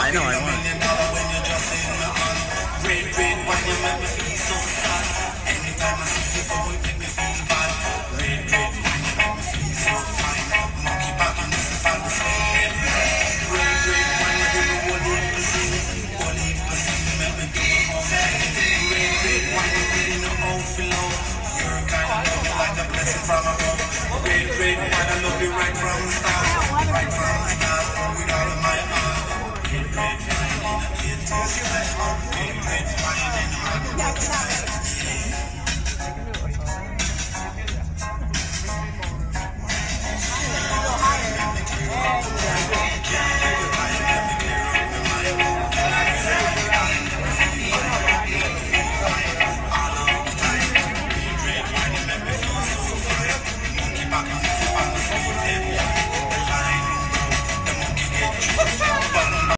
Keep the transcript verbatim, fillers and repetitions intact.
I know, I want it. Red, red wine, you make me feel so sad. Anytime I see you go, it make me feel bad. Red, red wine, you make me feel so fine. Monkey back and this is on the same. Red, red wine, you do the whole heap of sin. Whole heap of sin, you make me do the whole thing. Red, red wine, you really know how to love. You're kind of love me like a blessing from above. Red, red wine, I love you right from the start. Right from the start.